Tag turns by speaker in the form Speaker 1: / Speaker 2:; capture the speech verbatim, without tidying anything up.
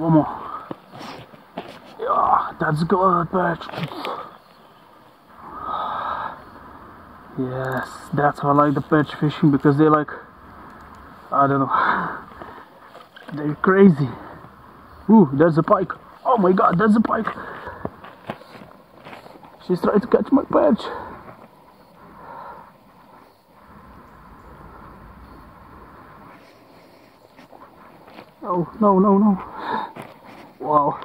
Speaker 1: One more. Yeah, that's good, perch. Yes, that's why I like the perch fishing, because they're like, I don't know, they're crazy. Ooh, there's a pike. Oh my god, there's a pike. She's trying to catch my perch. Oh, no, no, no. Wow.